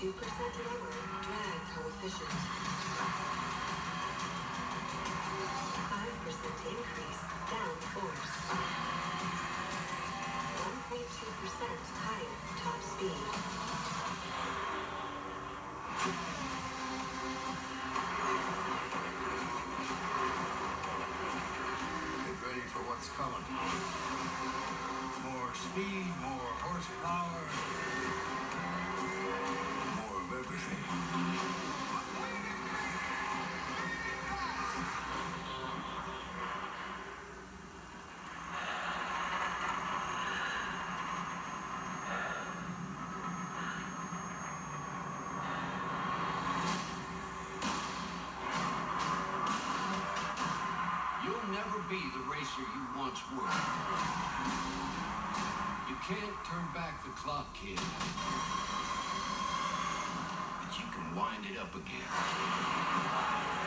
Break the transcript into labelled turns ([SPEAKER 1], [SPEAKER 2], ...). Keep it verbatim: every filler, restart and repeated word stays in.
[SPEAKER 1] two percent lower drag coefficient. five percent increase downforce. one point two percent higher top speed.
[SPEAKER 2] Get ready for what's coming. More speed, more horsepower, more of everything.
[SPEAKER 3] You'll never be the racer you once were. You can't turn back the clock, kid. But you can wind it up again.